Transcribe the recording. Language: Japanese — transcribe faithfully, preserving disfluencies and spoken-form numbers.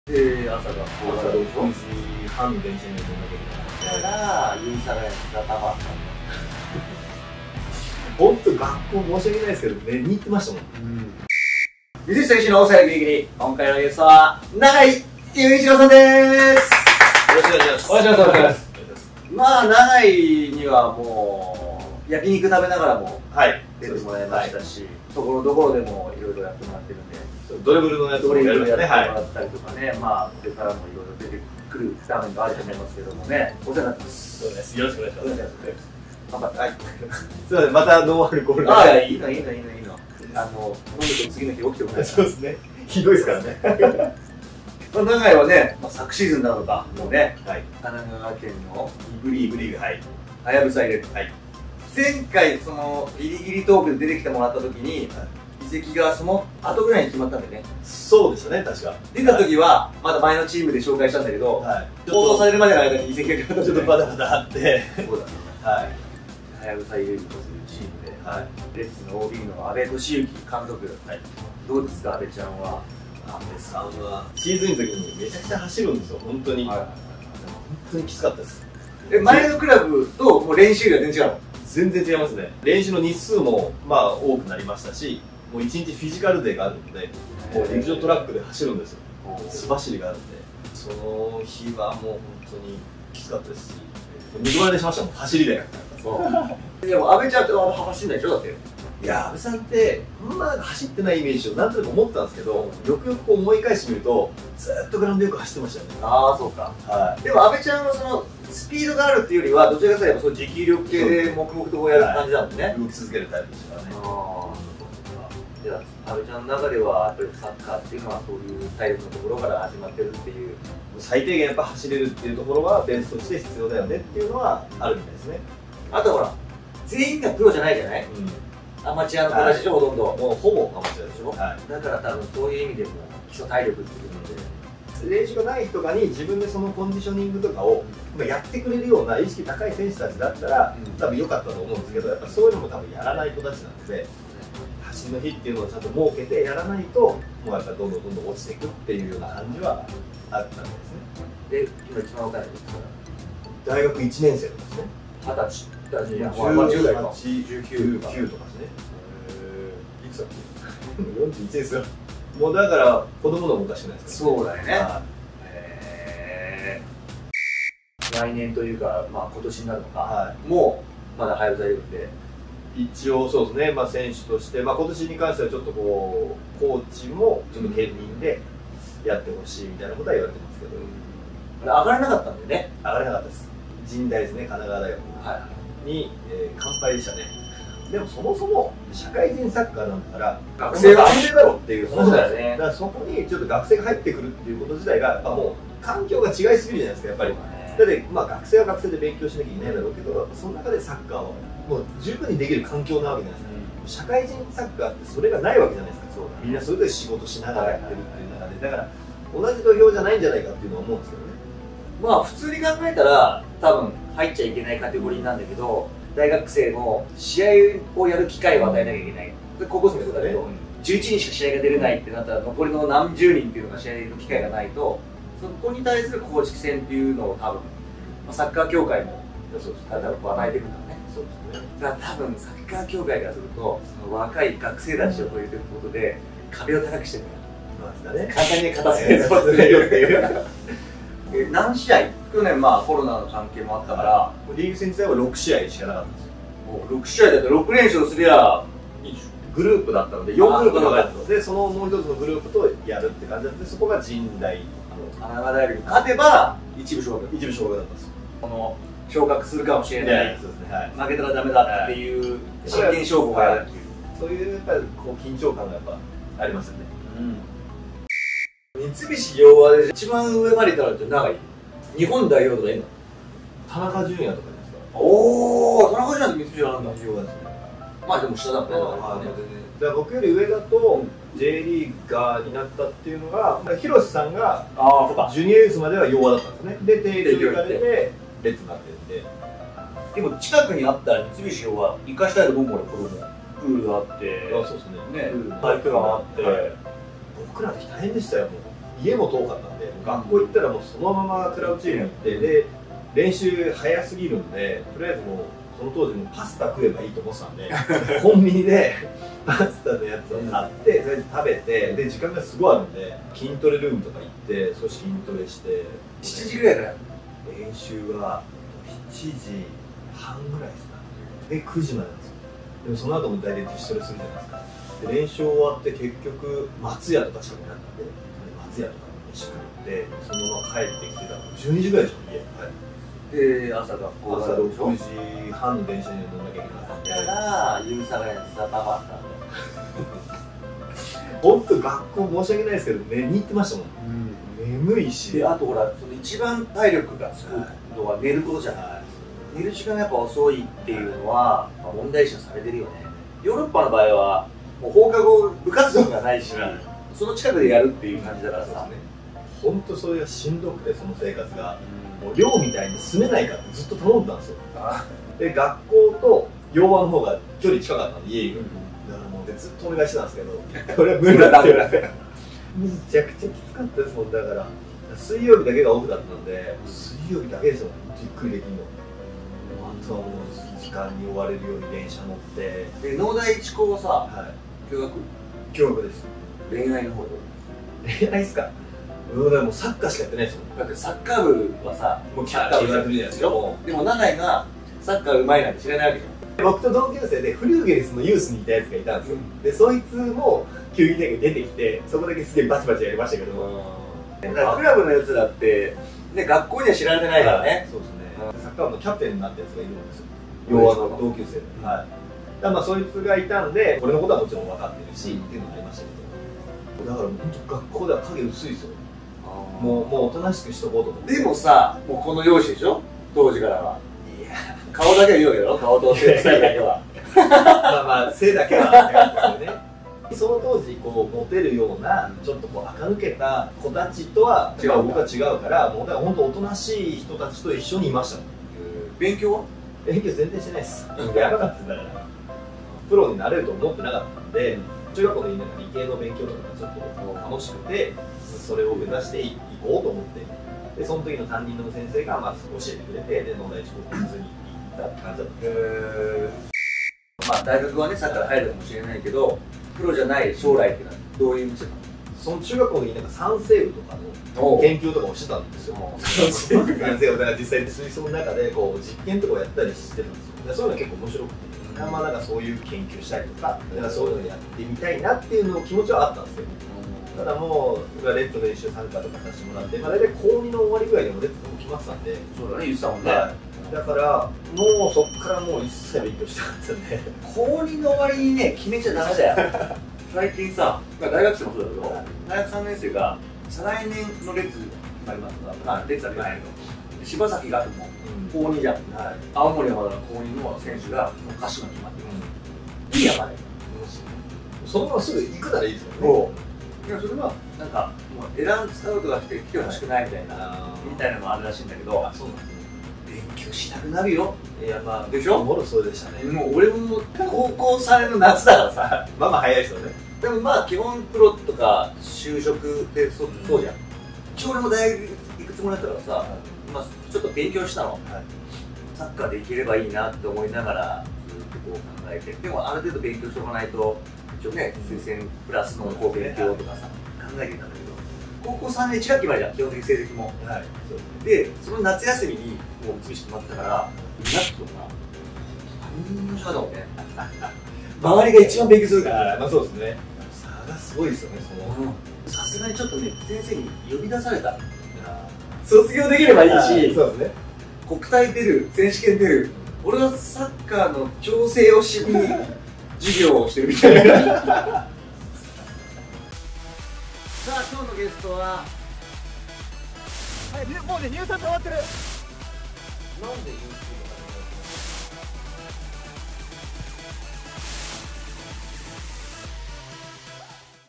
で、朝が朝ろくじはんに電車に乗んなきゃいけない。 だから夕方がやったらたまったんだ。 本当学校申し訳ないですけど寝に行ってましたもん。 美術選手の大沢ギリギリ、今回のゲストは永井雄一郎さんです。 よろしくお願いします。 お願いします。お願いします。まあ永井にはもう焼肉食べながらも出てもらいましたし、ところどころでもいろいろやってもらってるんで、 ドリブルのやつドもやりリブルやまってもらったりとかね、まあこれからもいろいろ出てくる場面があると思いますけどもね、お世話になってます。 そうです。よろしくお願いします。 頑張って。はい。 すいません、またノンアルコールで。 ああ、いいのいいのいいのいいの。あの飲むと次の日起きてもらえる。 そうですね。ひどいですからね。 まあ永井はね、まあ昨シーズンなのかもうね、 はい。 神奈川県のイブリーグリーグ、はい。 はやぶさ入れる。 はい。 前回そのギリギリトークで出てきてもらった時に、移籍がその後ぐらいに決まったんでね。 そうでしたね、確か。 出た時はまだ前のチームで紹介したんだけど、はい、放送されるまでの間に移籍が決まった。 ちょっとバタバタあって。そうだ。はい。 はやぶさ入れるというチームで、はい、レッツの オービー の阿部俊之監督、はい、どうですか、阿部ちゃんは。 阿部さんはシーズンの時にめちゃくちゃ走るんですよ、本当に。はい、本当にきつかったです。 え、前のクラブともう練習が全然違うの？ 全然違いますね。練習の日数もまあ多くなりましたし、もういちにちフィジカルデーがあるので、もう陸上トラックで走るんですよ。素走りがあるんで、その日はもう本当にきつかったですし、二度寝しましたもん、走りで。 でも阿部ちゃんって走んないでしょ、だって。 いや、阿部さんってあんま走ってないイメージをなんとなく思ってたんですけど、よくよくこう思い返してみるとずっとグラウンドよく走ってましたよね。 ああ、そうか。はい。でも阿部ちゃんはそのスピードがあるっていうよりはどちらかというとそう持久力系で黙々とこうやる感じだもんね。 動き続けるタイプですからね。 ああ。じゃあ阿部ちゃんの中ではやっぱりサッカーっていうのはそういう体力のところから始まってるっていう。 最低限やっぱ走れるっていうところはベースとして必要だよねっていうのはあるみたいですね。 あとほら全員がプロじゃないじゃない、うん、アマチュアの子たちでしょ、ほとんど。もうほぼアマチュアでしょ、はい、だから多分そういう意味でも基礎体力っていうので練習がない人がに自分でそのコンディショニングとかをやってくれるような意識高い選手たちだったら、うん、多分良かったと思うんですけど、やっぱそういうのも多分やらない子たちなので、走りの日っていうのをちゃんと設けてやらないともうやっぱりどんどんどんどん落ちていくっていうような感じはあったんですね。で、今一番若いのですから大学いちねん生ですね。はたちじゅうはち、じゅうきゅうとかですね。いくつだっけ？よんじゅういちですよ。もうだから子供のもおかしくないですか？そうだよね。へー。来年というか、まあ今年になるのか、もうまだはやぶさいるんで。一応そうですね、まあ、選手として、まあ、今年に関してはちょっとこうコーチもちょっと兼任でやってほしいみたいなことは言われてますけど、うん、上がれなかったんでね。上がれなかったです。神大ですね、神奈川大学に、えー、完敗でしたね。でもそもそも社会人サッカーなんだから学生は学生だろっていう話だよね。だからそこにちょっと学生が入ってくるっていうこと自体がやっぱもう環境が違いすぎるじゃないですか、やっぱり。だってまあ学生は学生で勉強しなきゃいけないだろうけど、その中でサッカーをもう十分にできる環境なわけじゃないですか、うん、社会人サッカーってそれがないわけじゃないですか。そうだ、ね、みんなそれぞれ仕事しながらやってるっていう中で、だから同じ土俵じゃないんじゃないかっていうのは思うんですけどね。まあ普通に考えたら多分入っちゃいけないカテゴリーなんだけど、大学生の試合をやる機会を与えなきゃいけない。で高校生もそうだけど、じゅういちにんしか試合が出れないってなったら残りの何十人っていうのが試合の機会がないと、そこに対する公式戦っていうのを多分、まあ、サッカー協会も与えてるんだろうね。そうですね。だから多分サッカー協会からするとその若い学生たちを超えてることで壁を高くしてるから、ね、簡単に勝たせるぞっていうえ何試合、去年まあコロナの関係もあったからリーグ戦自体はろくしあいしかなかったんですよ。もうろくしあいだとろくれんしょうすりゃグループだったのでよんグループがあったので、そのもう一つのグループとやるって感じだったので、そこが神大神奈川大学に勝てば一部昇格一部昇格だったんですよ。この昇格するかもしれない、負けたらダメだっていう真剣勝負がやるっていう、そういうやっぱりこう緊張感がやっぱありますよね。うん、三菱洋和で一番上までいたらって長い日本代表とかいるの？田中純也とかですか？おお、田中純也って三菱洋和なんだ。洋和ですね。まあでも下だったね。だから僕より上だと ジェイ リーガーになったっていうのが、広瀬さんがジュニアユースまでは洋和だったんですね。で帝京が出て列になってるんで、でも近くにあったら三菱洋和行かしたいと思うもん、子供プールがあって、あ、そうですね、体育館があって、僕らの時大変でしたよ。もう家も遠かったんで、 学校行ったらもうそのままクラブチーム行って、で練習早すぎるんで、とりあえずもうその当時もパスタ食えばいいと思ってたんでコンビニでパスタのやつを買ってとりあえず食べて、で時間がすごいあるんで筋トレルームとか行って少し筋トレして、 しちじぐらいから練習はしちじはんぐらいですかね。でくじまでなんですよ。でもその後も大体自主トレするじゃないですか。で練習終わって結局松屋とか近くにあったんで、松屋とかに飯食ってそのまま帰ってきてたらじゅうにじぐらいでしょ、家に帰って。 で、朝学校朝ろくじはんの電車に乗らなきゃいけなかっただから夕方ぐらいにスタートバったんで本当学校申し訳ないですけど寝に行ってましたもん、うん、眠いし、 であとほらその一番体力がつくのは寝ることじゃない、はい、寝る時間がやっぱ遅いっていうのは、まあ、問題視されてるよね。ヨーロッパの場合はもう放課後部活動がないし、その近くでやるっていう感じだからさ、 本当それがしんどくて、その生活が、うん、もう寮みたいに住めないかってずっと頼んでたんですよ。で学校と洋和の方が距離近かったんで、家が、うん、だからもうずっとお願いしてたんですけど、これは無理だって言われてめちゃくちゃきつかったですもん。だから水曜日だけがオフだったんで、水曜日だけですよ、じっくりできるの。あとはもう時間に追われるように電車乗って。 で農大一高はさ、はい、共学共学です。 恋愛の方で恋愛っすか。うん、でもサッカーしかやってないですよ。 だってサッカー部はさ、 もうサッカー部やってるじゃないですか。 でも永井がサッカーうまいなんて知らないわけじゃん。 僕と同級生でフリューゲルスのユースにいたやつがいたんですよ、うん、でそいつも球技大会出てきて、そこだけすげえバチバチやりましたけど、 だからクラブのやつらって、ね、学校には知られてないからね。 そうですね、うん、サッカー部のキャプテンになったやつがいるんですよ、洋和の同級生で、うん、はい、だからまあそいつがいたんで、俺のことはもちろん分かってるし、うん、っていうのがありましたけど、だから本当学校では影薄いですよ。もうもうおとなしくしとこうと思って。 でもさ、もうこの容姿でしょ、当時からは。いや、顔だけは言うわけだろ、顔と背だけは。 まあまあ背だけはですよね。その当時こうモテるようなちょっとこう垢抜けた子たちとは違う、僕は違うから、もうだから本当おとなしい人たちと一緒にいましたもん。 勉強は？ 勉強全然してないです。やばかっただから。プロになれると思ってなかったんで、中学校でなんか理系の勉強とかがちょっと楽しくて、それを目指していこうと思って、でその時の担任の先生がまあ教えてくれて、で農大一高普通に行ったって感じだったんです。 まあ大学はね、サッカー入るかもしれないけど、プロじゃない将来っていうのはどういう道なの？ その中学校の時なんか酸性雨とかの研究とかをしてたんですよ。酸性雨だから実際に水槽の中でこう実験とかをやったりしてたんですよ。でそういうの結構面白くて、まあなんかそういう研究したりとか、だからそういうのやってみたいなっていうの気持ちはあったんですけど、ただもうレッドの練習参加とかさせてもらって、まあ、大体高にの終わりぐらいでもレッドも決まってたんで。 そうだね、言ってたもんね、 はい、だからもうそっからもう一切勉強してなかったんで、 高にの終わりにね決めちゃダメだよ。最近さ、大学生もそうだけど、大学さんねん生が再来年の列決まりますから、列は出ないの、柴崎がもう高にじゃん、はい、青森山田の高にの選手がもう歌手が決まってる、いいやまでそのまますぐ行くならいいですよね。 いや、それはなんかもう選んスカウトが来て来てほしくないみたいなみたいなのもあるらしいんだけど、 そうなんですね。 勉強したくなるよ。 いや、まあでしょ、 もろそうでしたね。 もう俺も高校さんねんの夏だからさまあまあ早いですよね。 でもまあ基本プロとか就職ってそうじゃん。一応俺も大学行くつもりだったからさ、まあちょっと勉強したの、サッカーでいければいいなって思いながらずっとこう考えて、でもある程度勉強しておかないと一応ね、推薦プラスのこう勉強とかさ考えていたんだけど、高校さんねんいち学期までじゃん、基本的に成績も。で、その夏休みにもう三菱決まったから、に学期とか何もしなかったもんね。周りが一番勉強するから。 まあそうですね。差がすごいですよね、その。 さすがにちょっとね、先生に呼び出された。卒業できればいいし、 そうですね。 国体出る、選手権出る。俺はサッカーの調整をしに授業をしてるみたいな。さあ、今日のゲストは、はい、もうね、入札終わってる。なんで入札